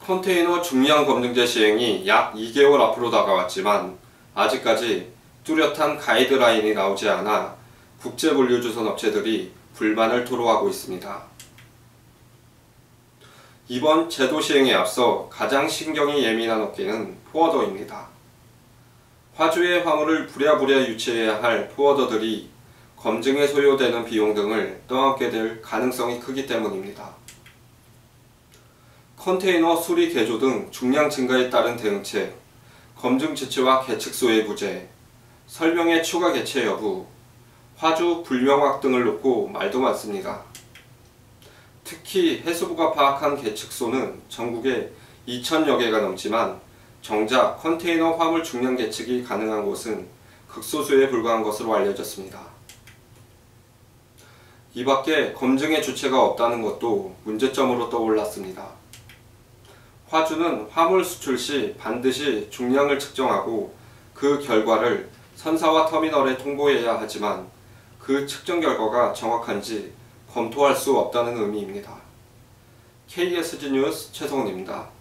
컨테이너 중량 검증제 시행이 약 2개월 앞으로 다가왔지만 아직까지 뚜렷한 가이드라인이 나오지 않아 국제물류주선 업체들이 불만을 토로하고 있습니다. 이번 제도 시행에 앞서 가장 신경이 예민한 업계는 포워더입니다. 화주의 화물을 부랴부랴 유치해야 할 포워더들이 검증에 소요되는 비용 등을 떠안게 될 가능성이 크기 때문입니다. 컨테이너 수리 개조 등 중량 증가에 따른 대응책, 검증 지체와 계측소의 부재, 설명의 추가 개체 여부, 화주 불명확 등을 놓고 말도 많습니다. 특히 해수부가 파악한 계측소는 전국에 2,000여 개가 넘지만 정작 컨테이너 화물 중량 계측이 가능한 곳은 극소수에 불과한 것으로 알려졌습니다. 이 밖에 검증의 주체가 없다는 것도 문제점으로 떠올랐습니다. 화주는 화물 수출 시 반드시 중량을 측정하고 그 결과를 선사와 터미널에 통보해야 하지만 그 측정 결과가 정확한지 검토할 수 없다는 의미입니다. KSG 뉴스 최성훈입니다.